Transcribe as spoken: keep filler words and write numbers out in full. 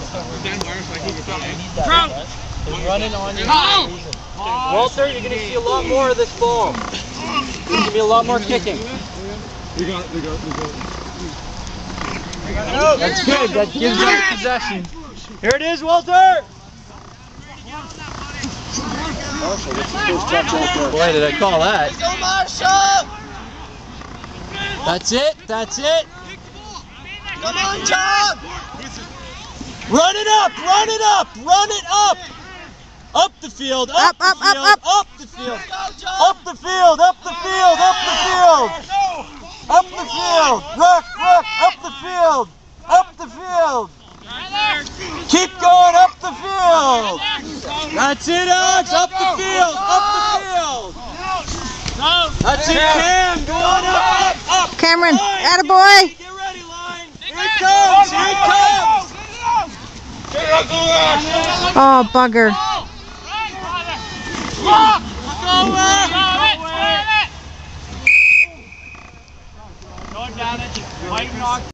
running on you. Walter, you're going to see a lot more of this ball. There's going to be a lot more kicking. We got it, we got it, we got it. That's good. That gives us possession. Here it is, Walter. Marshall, that's the first touch out there. Boy, did I call that. Go, Marshall! That's it. That's it. Come on, John! Run it up. Run it up. Run it up. Up the field. Up, Up, the up, field. up, Up the field. Go, John! Up the field. Up the field. Up the field. Up the field. Ruck, ruck. Up the field. Up the field. Keep going up the field. That's it, Alex. Up the field. Up the field. That's it, Cam. Going up, up, up. Cameron, Line. attaboy. Get ready, line. Here it comes. Here it comes. Oh, bugger. Going down it. White knock.